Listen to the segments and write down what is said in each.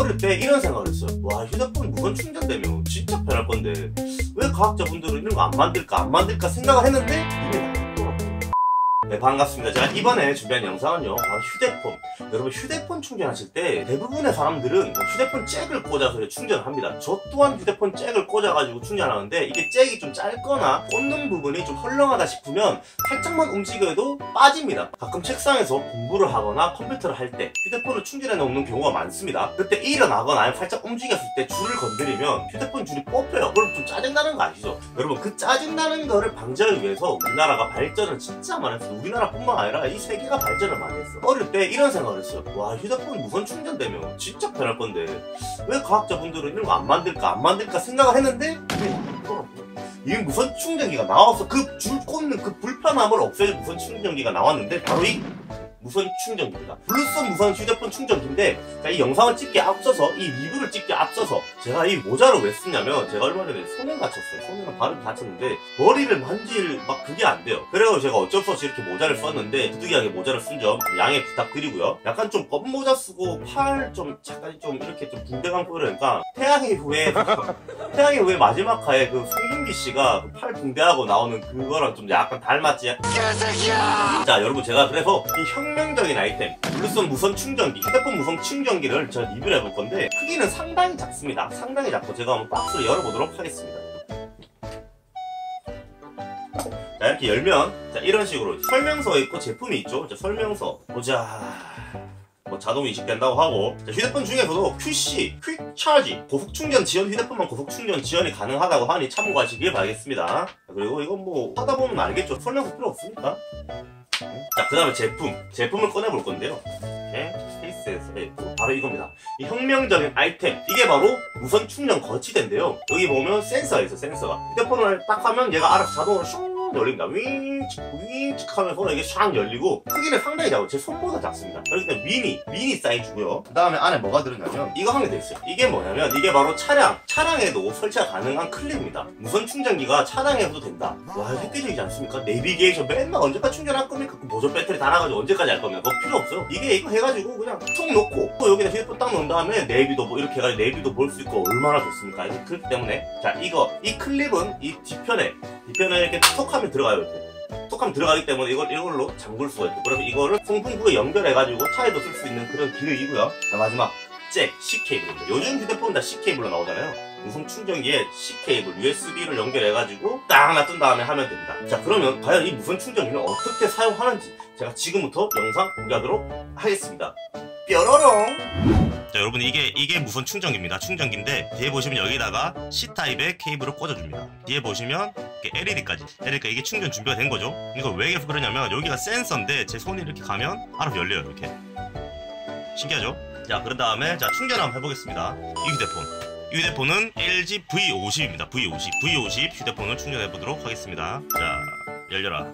어릴 때 이런 생각을 했어요. 와, 휴대폰 무선 충전되면 진짜 편할 건데 왜 과학자분들은 이런 거 안 만들까 생각을 했는데 이미 나왔더라고요. 네, 반갑습니다. 제가 이번에 준비한 영상은요, 바로 휴대폰. 여러분, 휴대폰 충전하실 때 대부분의 사람들은 휴대폰 잭을 꽂아서 충전을 합니다. 저 또한 휴대폰 잭을 꽂아가지고 충전하는데 이게 잭이 좀 짧거나 꽂는 부분이 좀 헐렁하다 싶으면 살짝만 움직여도 빠집니다. 가끔 책상에서 공부를 하거나 컴퓨터를 할 때 휴대폰을 충전해 놓는 경우가 많습니다. 그때 일어나거나 아니면 살짝 움직였을 때 줄을 건드리면 휴대폰 줄이 뽑혀요. 그럼 좀 짜증나는 거 아시죠? 여러분, 그 짜증나는 거를 방지하기 위해서 우리나라가 발전을 진짜 많이 했어요. 우리나라뿐만 아니라 이 세계가 발전을 많이 했어. 어릴 때 이런 생각을 했어요. 와, 휴대폰 무선 충전되면 진짜 편할 건데 왜 과학자분들은 이런 거 안 만들까 생각을 했는데 이 무선 충전기가 나와서 그 줄 꽂는 그 불편함을 없애줄 무선 충전기가 나왔는데 바로 이 무선 충전기입니다. 블루선 무선 휴대폰 충전기인데, 이 영상을 찍기에 앞서서, 이 리뷰를 찍기에 앞서서 제가 이 모자를 왜 쓰냐면, 제가 얼마 전에 손을 다쳤어요. 손이랑 발을 다쳤는데 머리를 만질 그게 안 돼요. 그래서 제가 어쩔 수 없이 이렇게 모자를 썼는데, 부득이하게 모자를 쓴 점 양해 부탁드리고요. 약간 좀 검은 모자 쓰고 팔 좀 잠깐 좀 이렇게 좀 붕대감 보이려니까 태양의 후예 마지막 화에 그 송중기 씨가 팔 붕대하고 나오는 그거랑 좀 약간 닮았지. 개새끼야! 자, 여러분, 제가 그래서 이 혁명적인 아이템 블루선 무선 충전기, 휴대폰 무선 충전기를 제가 리뷰를 해볼 건데, 크기는 상당히 작습니다. 상당히 작고 제가 한번 박스를 열어보도록 하겠습니다. 자, 이렇게 열면 자, 이런 식으로 설명서에 있고 제품이 있죠. 자, 설명서 보자. 뭐 자동 인식된다고 하고, 자, 휴대폰 중에서도 QC, 퀵차지, 고속충전 지원, 휴대폰만 고속충전 지원이 가능하다고 하니 참고하시길 바라겠습니다. 그리고 이건 뭐 하다 보면 알겠죠. 설명서 필요 없으니까. 자, 그 다음에 제품을 꺼내볼 건데요. 이렇게 케이스에서 있고 바로 이겁니다. 이 혁명적인 아이템, 이게 바로 무선 충전 거치대인데요. 여기 보면 센서가 있어. 센서가 휴대폰을 딱 하면 얘가 알아서 자동으로 슝 열립니다. 윙칙 하면서 이게 샥 열리고, 크기는 상당히 작아요. 제 손보다 작습니다. 그렇기 때문에 미니 사이즈고요. 그 다음에 안에 뭐가 들었냐면 이거 한 개 더 있어요. 이게 뭐냐면, 이게 바로 차량에도 설치가 가능한 클립입니다. 무선 충전기가 차량에도 된다. 와, 획기적이지 않습니까? 내비게이션 맨날 언제까지 충전할 겁니까? 그 보조 배터리 달아가지고 언제까지 할 겁니까? 그거 필요 없어요. 이거 해가지고 그냥 툭 놓고 또 여기다 휴대폰 딱 넣은 다음에 내비도 뭐 이렇게 해가지고 내비도 볼 수 있고 얼마나 좋습니까? 그렇기 때문에 자, 이 클립은 이 뒤편에 이렇게 톡 하면 들어가요. 이렇게 톡 하면 들어가기 때문에 이걸로 잠글 수가 있고, 그래서 이거를 송풍구에 연결해가지고 차에도 쓸 수 있는 그런 기능이고요. 자, 마지막 잭 C케이블입니다. 요즘 휴대폰 다 C케이블로 나오잖아요. 무선 충전기에 C케이블, USB를 연결해가지고 딱 놔둔 다음에 하면 됩니다. 자, 그러면 과연 이 무선 충전기는 어떻게 사용하는지 제가 지금부터 영상 공개하도록 하겠습니다. 뾰로롱! 자, 여러분, 이게 무선 충전기입니다. 충전기인데 뒤에 보시면 여기다가 C타입의 케이블을 꽂아줍니다. 뒤에 보시면 LED까지. 그러니까 이게 충전 준비가 된 거죠. 이거 왜 그러냐면 여기가 센서인데 제 손이 이렇게 가면 알아서 열려요. 이렇게. 신기하죠? 자, 그런 다음에 자, 충전 한번 해보겠습니다. 이 휴대폰은 LG V50입니다. V50 휴대폰을 충전해보도록 하겠습니다. 자, 열려라.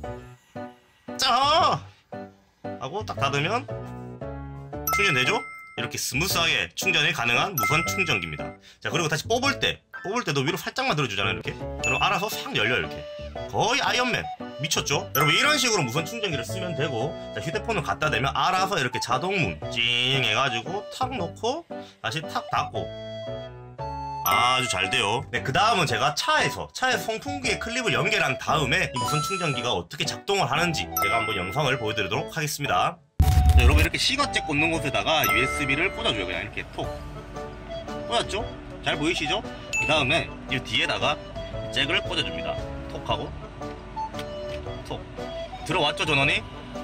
자! 하고 딱 닫으면 충전되죠? 이렇게 스무스하게 충전이 가능한 무선 충전기입니다. 자, 그리고 다시 뽑을 때도 위로 살짝만 들어주잖아요. 이렇게. 그럼 알아서 싹 열려요. 이렇게. 거의 아이언맨. 미쳤죠? 여러분, 이런 식으로 무선 충전기를 쓰면 되고, 자, 휴대폰을 갖다 대면 알아서 이렇게 자동문 찡 해가지고 탁 놓고 다시 탁 닫고 아주 잘 돼요. 네, 그 다음은 제가 차에 송풍구에 클립을 연결한 다음에 이 무선 충전기가 어떻게 작동을 하는지 제가 한번 영상을 보여드리도록 하겠습니다. 자, 여러분, 이렇게 C거잭 꽂는 곳에다가 USB를 꽂아줘요. 그냥 이렇게 톡 꽂았죠? 잘 보이시죠? 그 다음에 이 뒤에다가 잭을 꽂아줍니다. 톡하고 톡 들어왔죠, 전원이?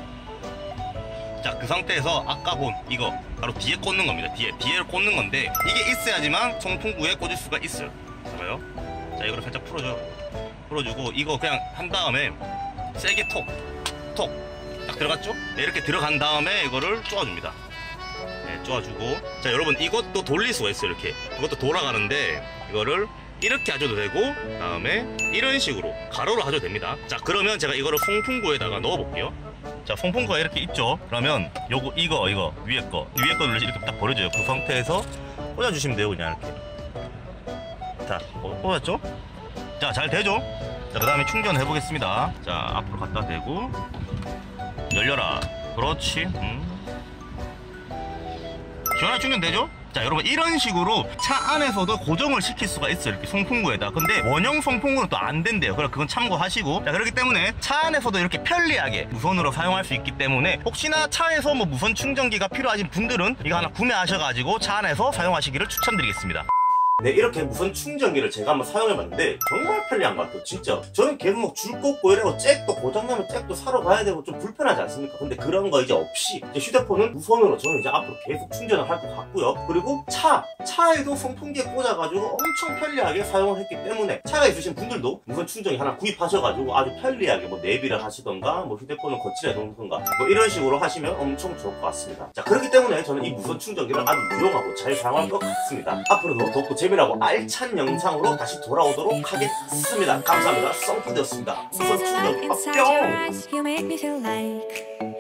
자, 그 상태에서 아까 본 이거 바로 뒤에 꽂는 겁니다. 뒤에를 꽂는 건데, 이게 있어야지만 송풍구에 꽂을 수가 있어요. 봐봐요. 자, 이거를 살짝 풀어주고 이거 그냥 한 다음에 세게 톡 딱 들어갔죠? 네, 이렇게 들어간 다음에 이거를 쪼아줍니다. 네, 쪼아주고, 자, 여러분, 이것도 돌릴 수가 있어요. 이렇게 이것도 돌아가는데 이거를 이렇게 하셔도 되고, 다음에 이런 식으로 가로로 하셔도 됩니다. 자, 그러면 제가 이거를 송풍구에다가 넣어볼게요. 자, 송풍구가 이렇게 있죠? 그러면 이거 위에 거 눌러서 이렇게 딱 버려줘요. 그 상태에서 꽂아주시면 돼요. 그냥 이렇게. 자, 꽂았죠? 자, 잘 되죠? 자, 그 다음에 충전해보겠습니다. 자, 앞으로 갖다 대고 열려라. 그렇지. 시원하게 충전되죠? 자 여러분 이런 식으로 차 안에서도 고정을 시킬 수가 있어요. 이렇게 송풍구에다. 근데 원형 송풍구는 또 안 된대요. 그럼 그건 참고하시고. 자 그렇기 때문에 차 안에서도 이렇게 편리하게 무선으로 사용할 수 있기 때문에 혹시나 차에서 뭐 무선 충전기가 필요하신 분들은 이거 하나 구매하셔가지고 차 안에서 사용하시기를 추천드리겠습니다. 네, 이렇게 무선 충전기를 제가 한번 사용해봤는데 정말 편리한 것 같아요. 진짜 저는 계속 막 줄 꽂고 이러고 잭도 고장나면 잭도 사러 가야 되고 좀 불편하지 않습니까? 근데 그런 거 이제 없이 이제 휴대폰은 무선으로 저는 이제 앞으로 계속 충전을 할 것 같고요. 그리고 차에도 송풍기에 꽂아가지고 엄청 편리하게 사용을 했기 때문에 차가 있으신 분들도 무선 충전기 하나 구입하셔가지고 아주 편리하게 뭐 내비를 하시던가 뭐 휴대폰을 거치해 놓던가 뭐 이런 식으로 하시면 엄청 좋을 것 같습니다. 자 그렇기 때문에 저는 이 무선 충전기를 아주 유용하고 잘 사용할 것 같습니다. 앞으로도 덥고 재미나고 알찬 영상으로 다시 돌아오도록 하겠습니다. 감사합니다. 썬푸드였습니다. 무선 충전기 뿅!